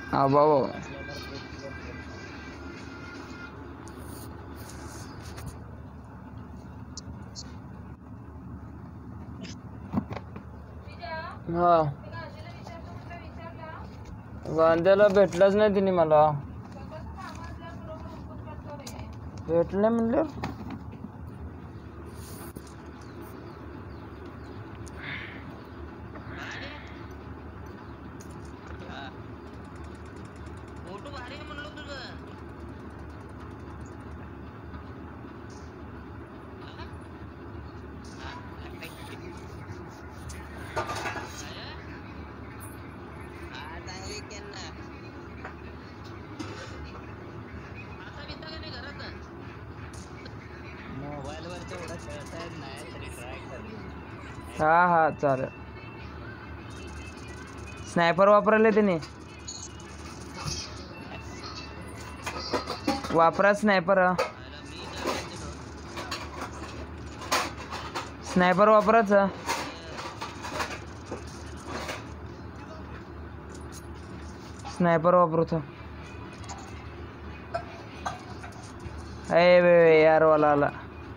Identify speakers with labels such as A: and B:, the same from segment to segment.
A: बाबा हा वांद्याला भेटलाच नाही तिने मला भेटले म्हणले हा चालेल स्नायपर वापरायला त्याने वापरा स्नायपर स्नायपर वापरायचा स्नायपर वापरतो यार वाला आला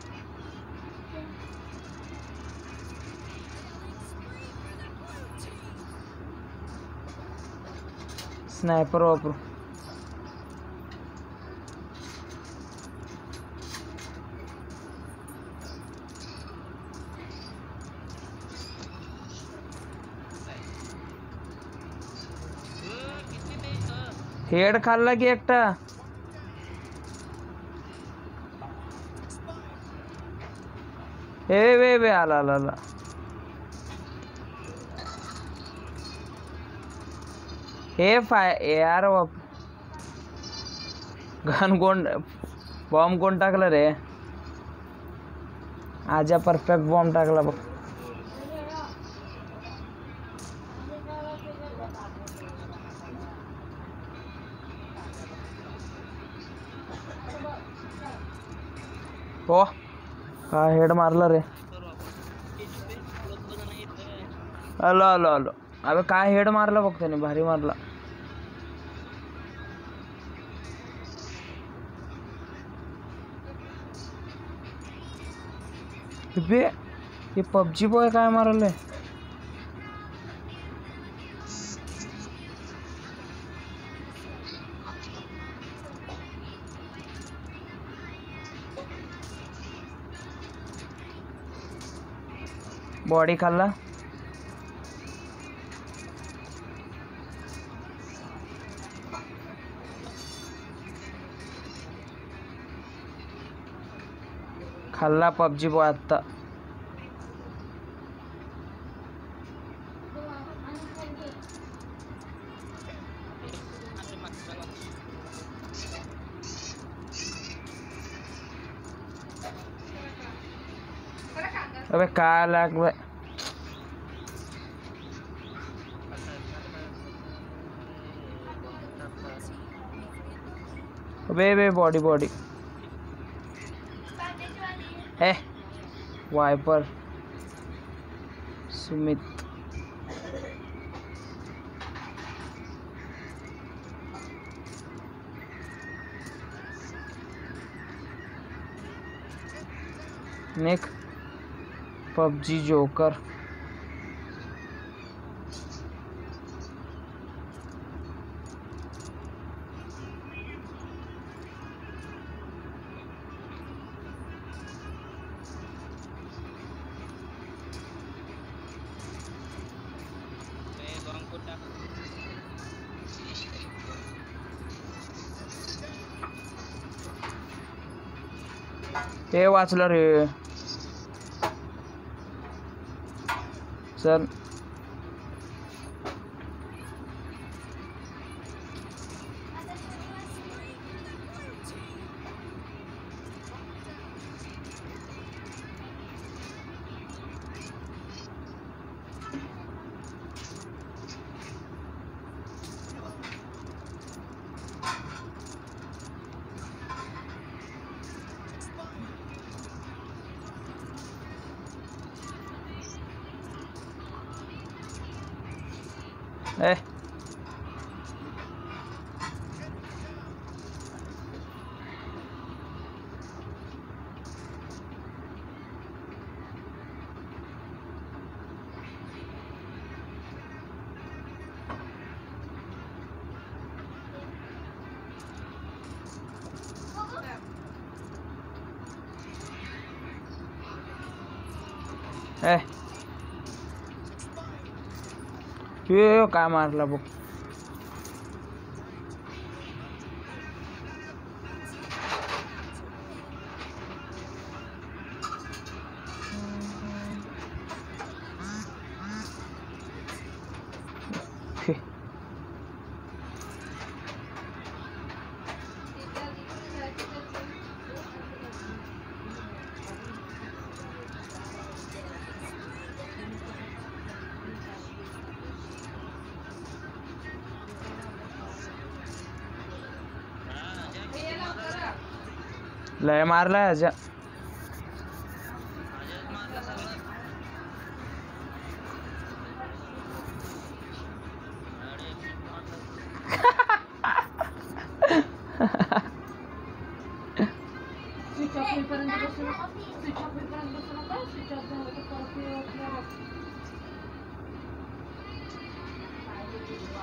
A: स्नायपर वापरू हेड खाल्ला की एकटा वे आला हे यार गन कोण बॉम्ब कोण टाकला रे आजा परफेक्ट बॉम्ब टाकला बघ हो का हेड मारला रे आलो अबे काय हेड मारला बघ त्याने भारी मारला ये पबजी बॉय काय मारले बॉडी खाल्ला खाल्ला पबजी बॉय आता अबे काय लागलं अबे बॉडी है viper Sumit nick PUBG joker हे वाचलं रे चल ए यो काय मारला बघ. लय मारलाय अजा.
B: स्विच ऑफ होईपर्यंत बसू नका. स्विच ऑफ होईपर्यंत बसू नका. स्विच ऑफ झालं तर परत